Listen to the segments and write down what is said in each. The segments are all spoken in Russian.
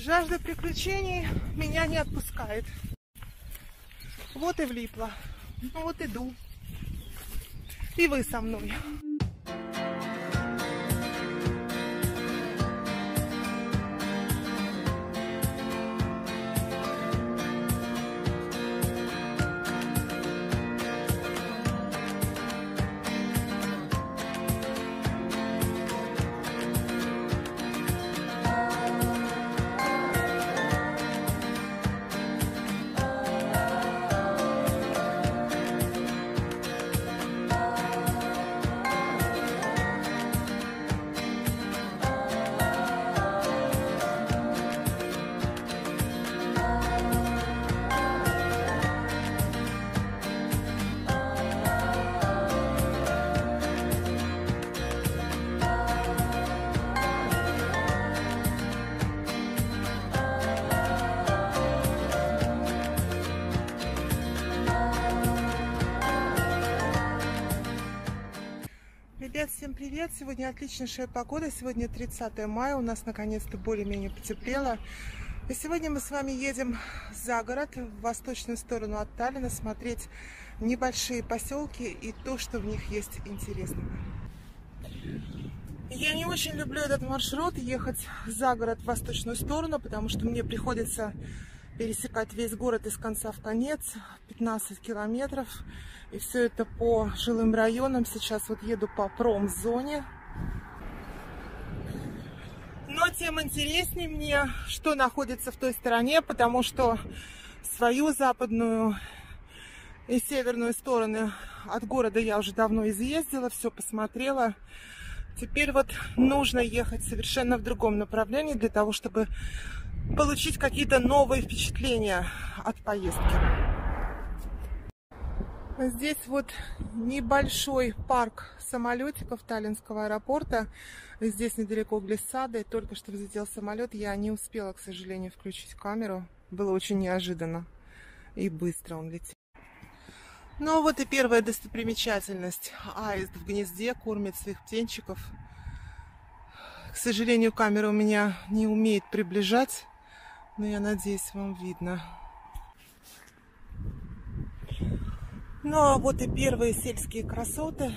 Жажда приключений меня не отпускает. Вот и влипла. Ну вот иду. И вы со мной. Ребят, всем привет! Сегодня отличнейшая погода. Сегодня 30 мая. У нас наконец-то более-менее потеплело. И сегодня мы с вами едем за город, в восточную сторону от Таллина, смотреть небольшие поселки и то, что в них есть интересного. Я не очень люблю этот маршрут, ехать за город в восточную сторону, потому что мне приходится пересекать весь город из конца в конец, 15 километров. И все это по жилым районам. Сейчас вот еду по промзоне. Но тем интереснее мне, что находится в той стороне, потому что свою западную и северную стороны от города я уже давно изъездила, все посмотрела. Теперь вот нужно ехать совершенно в другом направлении для того, чтобы получить какие-то новые впечатления от поездки. Здесь вот небольшой парк самолетиков Таллинского аэропорта. Здесь недалеко глиссады. Только что взлетел самолет. Я не успела, к сожалению, включить камеру. Было очень неожиданно. И быстро он летел. Ну вот и первая достопримечательность. Аист в гнезде кормит своих птенчиков. К сожалению, камера у меня не умеет приближать. Но я надеюсь, вам видно. Ну а вот и первые сельские красоты.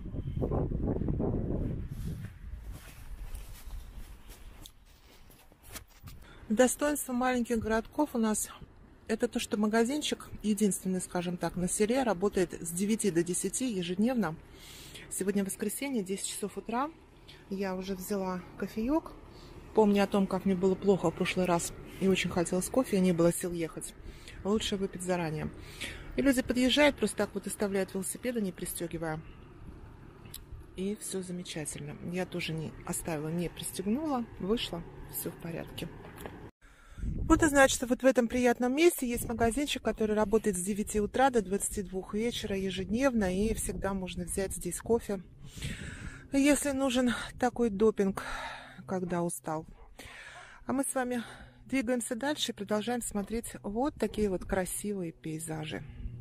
Достоинство маленьких городков у нас это то, что магазинчик, единственный, скажем так, на селе, работает с 9 до 10 ежедневно. Сегодня воскресенье, 10 часов утра. Я уже взяла кофеек. Помню о том, как мне было плохо в прошлый раз и очень хотелось кофе, и не было сил ехать. Лучше выпить заранее. И люди подъезжают, просто так вот оставляют велосипеды, не пристегивая. И все замечательно. Я тоже не оставила, не пристегнула, вышла, все в порядке. Вот и значит, что вот в этом приятном месте есть магазинчик, который работает с 9 утра до 22 вечера ежедневно. И всегда можно взять здесь кофе, если нужен такой допинг, когда устал. А мы с вами двигаемся дальше и продолжаем смотреть вот такие вот красивые пейзажи.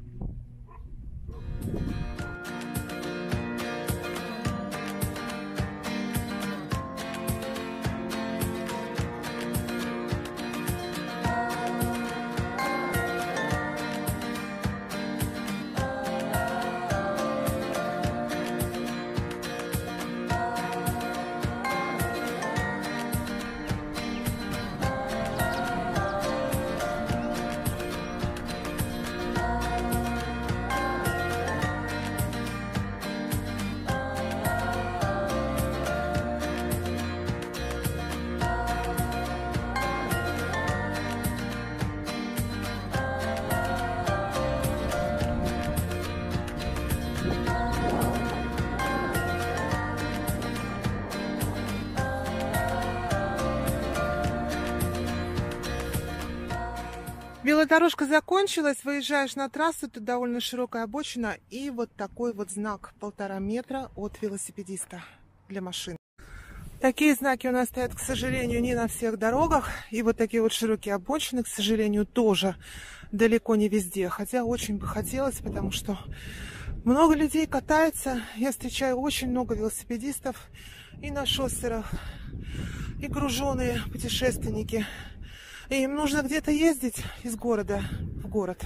Велодорожка закончилась, выезжаешь на трассу, тут довольно широкая обочина и вот такой вот знак 1,5 метра от велосипедиста для машин. Такие знаки у нас стоят, к сожалению, не на всех дорогах. И вот такие вот широкие обочины, к сожалению, тоже далеко не везде. Хотя очень бы хотелось, потому что много людей катается. Я встречаю очень много велосипедистов и на шоссерах, и груженые путешественники. И им нужно где-то ездить из города в город.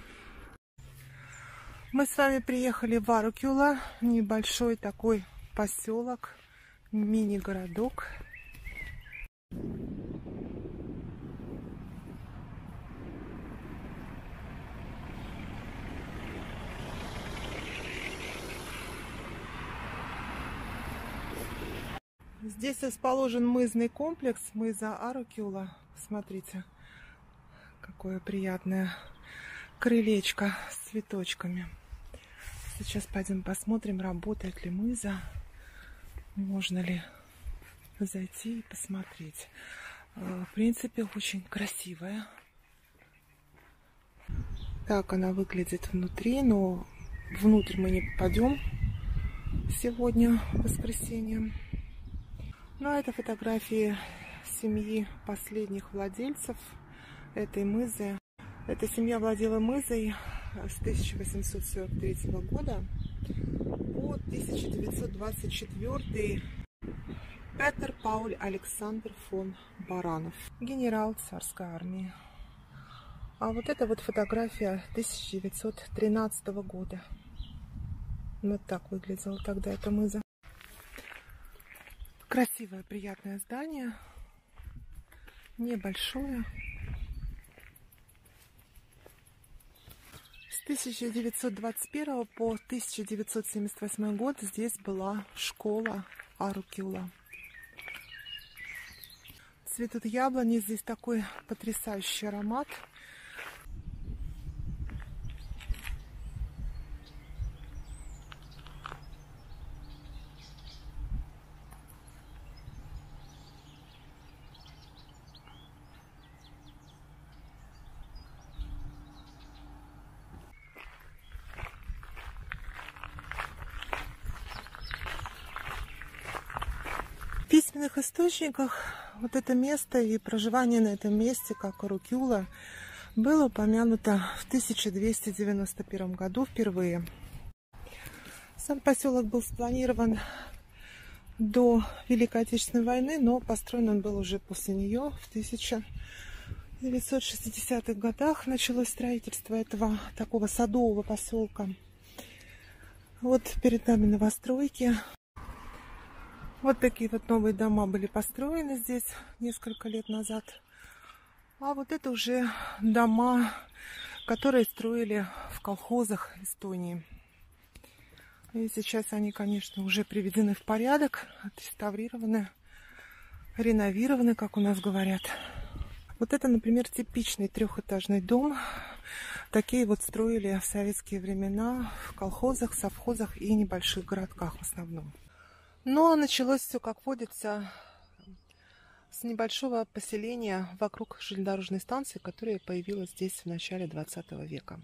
Мы с вами приехали в Арукюла, небольшой такой поселок, мини-городок. Здесь расположен мызный комплекс мыза Арукюла. Смотрите, какое приятное крылечко с цветочками. Сейчас пойдем посмотрим, работает ли мыза, можно ли зайти и посмотреть. В принципе, очень красивая. Так она выглядит внутри, но внутрь мы не попадем сегодня, воскресенье. Но это фотографии семьи последних владельцев этой мызы. Эта семья владела мызой с 1843 года по 1924. Петр Пауль Александр фон Баранов, генерал царской армии. А вот это вот фотография 1913 года. Вот так выглядела тогда эта мыза. Красивое, приятное здание, небольшое. С 1921 по 1978 год здесь была школа Арукюла. Цветут яблони, здесь такой потрясающий аромат. В письменных источниках вот это место и проживание на этом месте, как Арукюла, было упомянуто в 1291 году впервые. Сам поселок был спланирован до Великой Отечественной войны, но построен он был уже после нее. В 1960-х годах началось строительство этого такого садового поселка. Вот перед нами новостройки. Вот такие вот новые дома были построены здесь несколько лет назад. А вот это уже дома, которые строили в колхозах Эстонии. И сейчас они, конечно, уже приведены в порядок, отреставрированы, реновированы, как у нас говорят. Вот это, например, типичный трехэтажный дом. Такие вот строили в советские времена в колхозах, совхозах и небольших городках в основном. Но началось все, как водится, с небольшого поселения вокруг железнодорожной станции, которая появилась здесь в начале 20 века.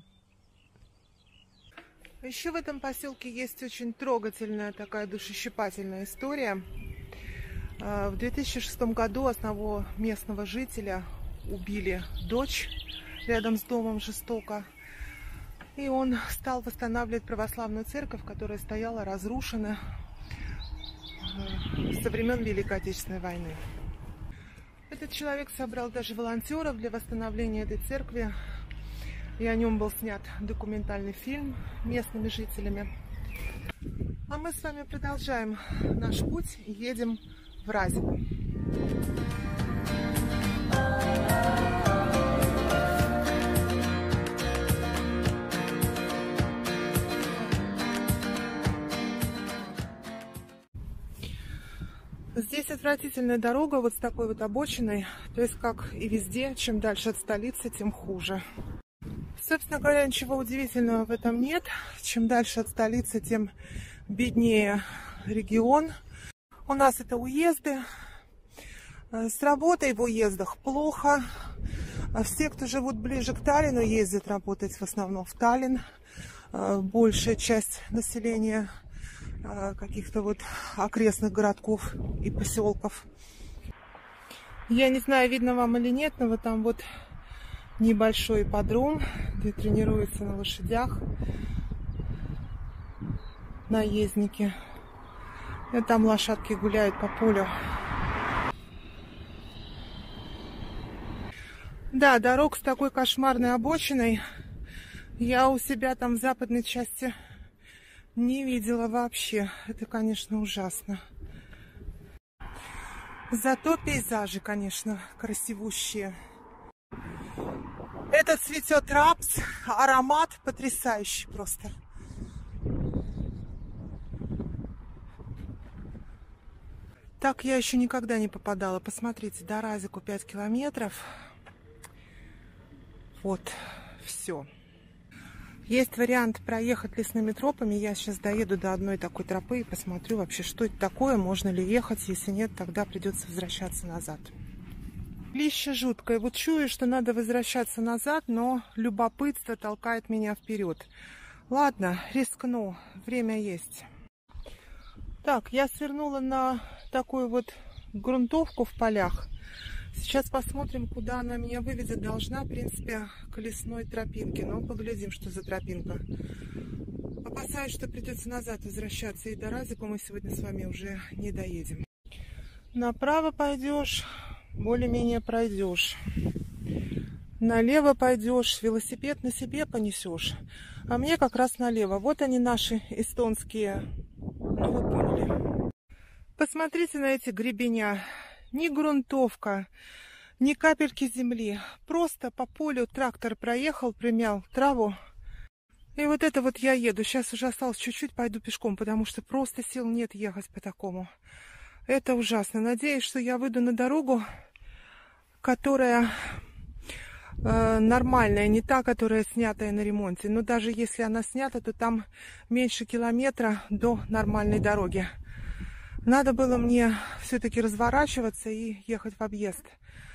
Еще в этом поселке есть очень трогательная, такая душещипательная история. В 2006 году одного местного жителя убили дочь рядом с домом жестоко. И он стал восстанавливать православную церковь, которая стояла разрушена со времен Великой Отечественной войны. Этот человек собрал даже волонтеров для восстановления этой церкви. И о нем был снят документальный фильм местными жителями. А мы с вами продолжаем наш путь и едем в Разиво. Здесь отвратительная дорога вот с такой вот обочиной. То есть, как и везде, чем дальше от столицы, тем хуже. Собственно говоря, ничего удивительного в этом нет. Чем дальше от столицы, тем беднее регион. У нас это уезды. С работой в уездах плохо. Все, кто живут ближе к Таллину, ездят работать в основном в Таллин. Большая часть населения каких-то вот окрестных городков и поселков. Я не знаю, видно вам или нет, но вот там вот небольшой ипподром, где тренируются на лошадях наездники. И там лошадки гуляют по полю. Да, дорог с такой кошмарной обочиной я у себя там в западной части не видела вообще. Это, конечно, ужасно. Зато пейзажи, конечно, красивущие. Это цветет рапс, аромат потрясающий просто. Так я еще никогда не попадала. Посмотрите, до Разику 5 километров. Вот, все. Есть вариант проехать лесными тропами. Я сейчас доеду до одной такой тропы и посмотрю вообще, что это такое, можно ли ехать. Если нет, тогда придется возвращаться назад. Лище жуткое. Вот чую, что надо возвращаться назад, но любопытство толкает меня вперед. Ладно, рискну. Время есть. Так, я свернула на такую вот грунтовку в полях. Сейчас посмотрим, куда она меня выведет. Должна, в принципе, к лесной тропинке. Но поглядим, что за тропинка. Опасаюсь, что придется назад возвращаться. И до Разика мы сегодня с вами уже не доедем. Направо пойдешь, более-менее пройдешь. Налево пойдешь, велосипед на себе понесешь. А мне как раз налево. Вот они, наши эстонские. Ну, вы поняли. Посмотрите на эти гребеня. Ни грунтовка, ни капельки земли. Просто по полю трактор проехал, примял траву. И вот это вот я еду. Сейчас уже осталось чуть-чуть, пойду пешком, потому что просто сил нет ехать по такому. Это ужасно. Надеюсь, что я выйду на дорогу, которая нормальная, не та, которая снятая на ремонте. Но даже если она снята, то там меньше километра до нормальной дороги. Надо было мне все-таки разворачиваться и ехать в объезд.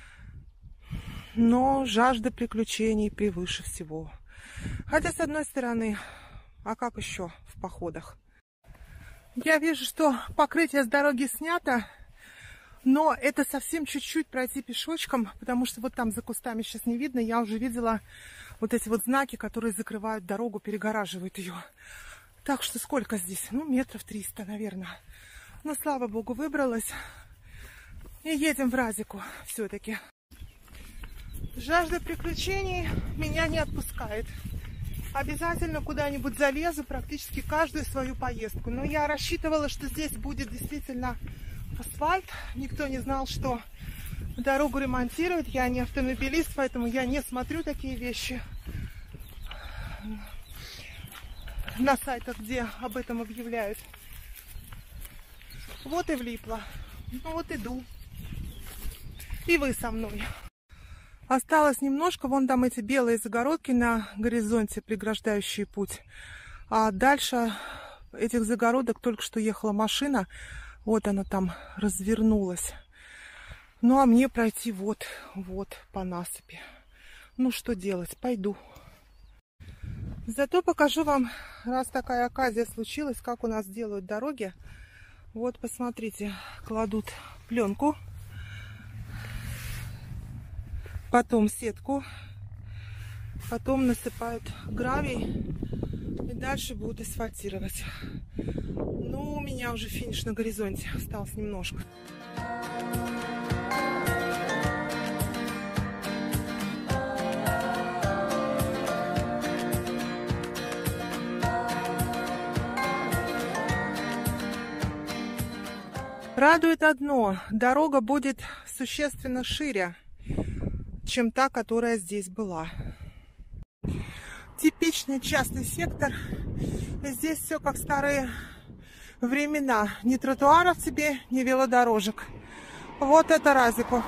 Но жажда приключений превыше всего. Хотя, с одной стороны, а как еще в походах? Я вижу, что покрытие с дороги снято, но это совсем чуть-чуть пройти пешочком, потому что вот там за кустами сейчас не видно. Я уже видела вот эти вот знаки, которые закрывают дорогу, перегораживают ее. Так что сколько здесь? Ну, метров 300, наверное. Но, слава богу, выбралась. И едем в Разику все-таки. Жажда приключений меня не отпускает. Обязательно куда-нибудь залезу, практически каждую свою поездку. Но я рассчитывала, что здесь будет действительно асфальт. Никто не знал, что дорогу ремонтируют. Я не автомобилист, поэтому я не смотрю такие вещи на сайтах, где об этом объявляют. Вот и влипла. Ну вот иду. И вы со мной. Осталось немножко. Вон там эти белые загородки на горизонте, преграждающие путь. А дальше этих загородок только что ехала машина. Вот она там развернулась. Ну а мне пройти вот по насыпи. Ну что делать? Пойду. Зато покажу вам, раз такая оказия случилась, как у нас делают дороги. Вот, посмотрите, кладут пленку, потом сетку, потом насыпают гравий и дальше будут асфальтировать. Ну, у меня уже финиш на горизонте, осталось немножко. Радует одно, дорога будет существенно шире, чем та, которая здесь была. Типичный частный сектор. Здесь все как в старые времена. Ни тротуаров тебе, ни велодорожек. Вот это Разику.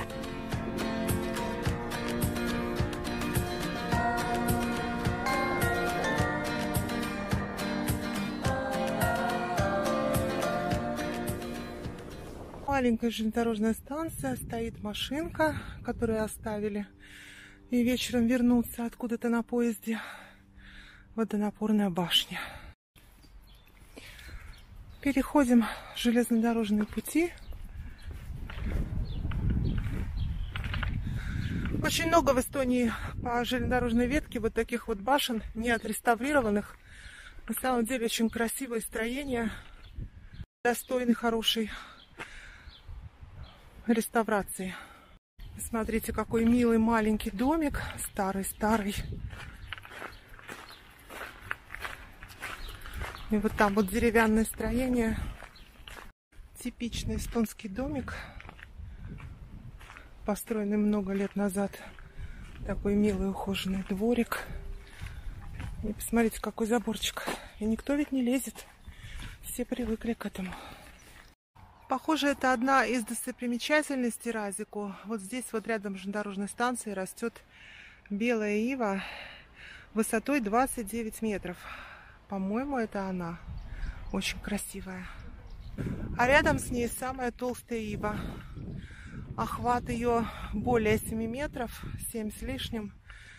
Маленькая железнодорожная станция, стоит машинка, которую оставили, и вечером вернуться откуда-то на поезде. Водонапорная башня. Переходим железнодорожные пути. Очень много в Эстонии по железнодорожной ветке вот таких вот башен, не отреставрированных. На самом деле очень красивое строение, достойный хороший реставрации. Смотрите, какой милый маленький домик, старый-старый. И вот там вот деревянное строение. Типичный эстонский домик, построенный много лет назад. Такой милый ухоженный дворик. И посмотрите, какой заборчик. И никто ведь не лезет. Все привыкли к этому. Похоже, это одна из достопримечательностей Разику. Вот здесь вот рядом с железнодорожной станцией растет белая ива высотой 29 метров. По-моему, это она. Очень красивая. А рядом с ней самая толстая ива. Охват ее более 7 метров, 7 с лишним.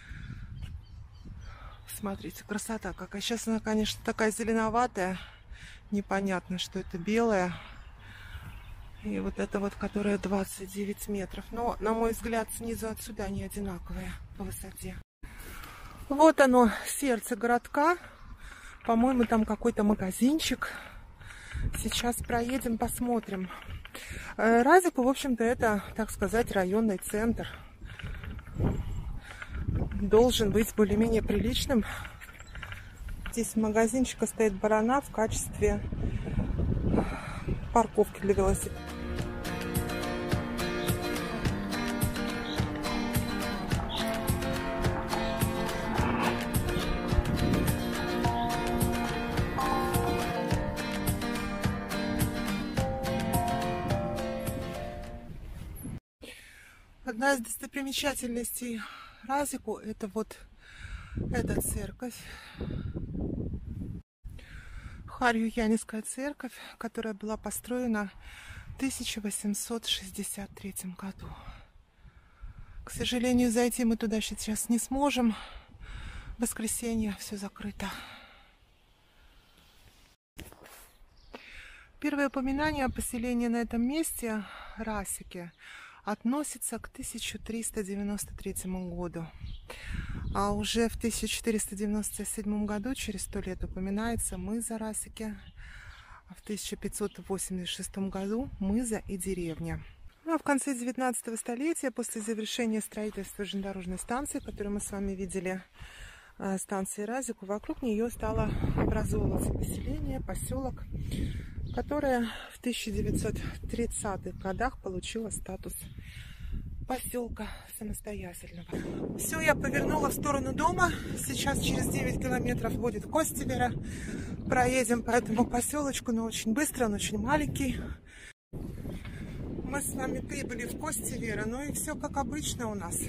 Смотрите, красота какая. Сейчас она, конечно, такая зеленоватая. Непонятно, что это белая. И вот это вот, которая 29 метров. Но, на мой взгляд, снизу отсюда они одинаковые по высоте. Вот оно, сердце городка. По-моему, там какой-то магазинчик. Сейчас проедем, посмотрим. Разику, в общем-то, это, так сказать, районный центр. Должен быть более-менее приличным. Здесь магазинчика стоит Барана в качестве парковки для велосипедов. Одна из достопримечательностей Разику — это вот эта церковь. Харju-Яниская церковь, которая была построена в 1863 году. К сожалению, зайти мы туда сейчас не сможем. В воскресенье все закрыто. Первое упоминание о поселении на этом месте, Расике, относится к 1393 году. А уже в 1497 году, через 100 лет, упоминается мыза Расике, а в 1586 году мыза и деревня. Ну, а в конце 19 столетия, после завершения строительства железнодорожной станции, которую мы с вами видели, станции Разику, вокруг нее стало образовываться поселение, поселок, которое в 1930-х годах получило статус поселка самостоятельного. Все, я повернула в сторону дома. Сейчас через 9 километров будет Костивера. Проедем по этому поселочку, но очень быстро, он очень маленький. Мы с вами прибыли в Костивера, ну и все как обычно у нас.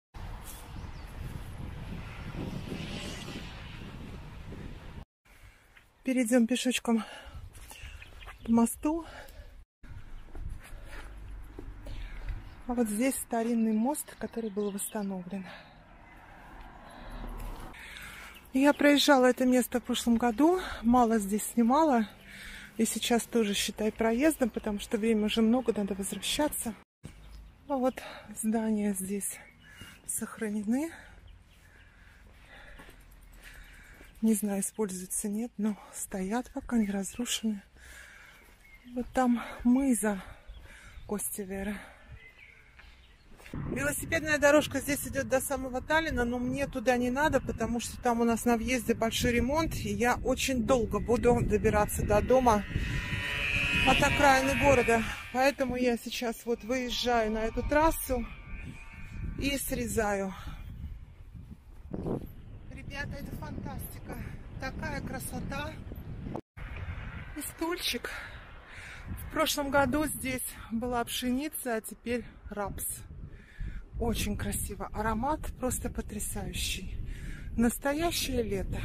Перейдем пешочком по мосту. А вот здесь старинный мост, который был восстановлен. Я проезжала это место в прошлом году, мало здесь снимала. И сейчас тоже считай проездом, потому что время уже много, надо возвращаться. А вот здания здесь сохранены. Не знаю, используются, нет, но стоят пока, не разрушены. Вот там мыза Костивера. Велосипедная дорожка здесь идет до самого Таллина, но мне туда не надо, потому что там у нас на въезде большой ремонт, и я очень долго буду добираться до дома от окраины города. Поэтому я сейчас вот выезжаю на эту трассу и срезаю. Ребята, это фантастика. Такая красота. И стульчик. В прошлом году здесь была пшеница, а теперь рапс. Очень красиво. Аромат просто потрясающий. Настоящее лето.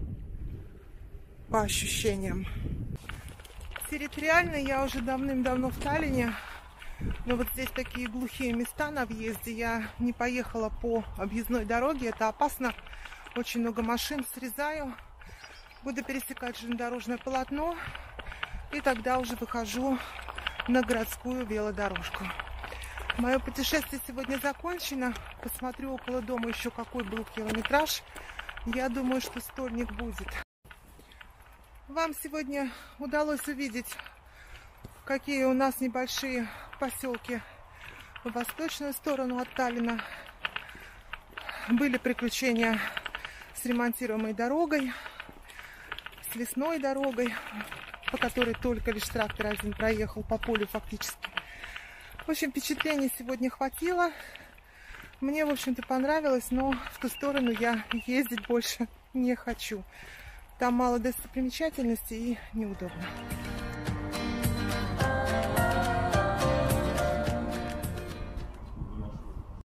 По ощущениям. Территориально я уже давным-давно в Таллине. Но вот здесь такие глухие места на въезде. Я не поехала по объездной дороге. Это опасно. Очень много машин. Срезаю. Буду пересекать железнодорожное полотно. И тогда уже выхожу на городскую велодорожку. Мое путешествие сегодня закончено. Посмотрю около дома еще какой был километраж. Я думаю, что стольник будет. Вам сегодня удалось увидеть, какие у нас небольшие поселки в восточную сторону от Таллина. Были приключения с ремонтируемой дорогой, с лесной дорогой, по которой только лишь трактор один проехал по полю фактически. В общем, впечатлений сегодня хватило. Мне, в общем-то, понравилось, но в ту сторону я ездить больше не хочу. Там мало достопримечательностей и неудобно.